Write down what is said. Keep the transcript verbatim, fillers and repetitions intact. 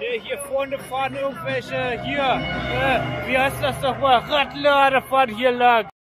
Nee, hier vorne fahren irgendwelche, hier, äh, wie heißt das doch mal, Radler, da fahren hier lang.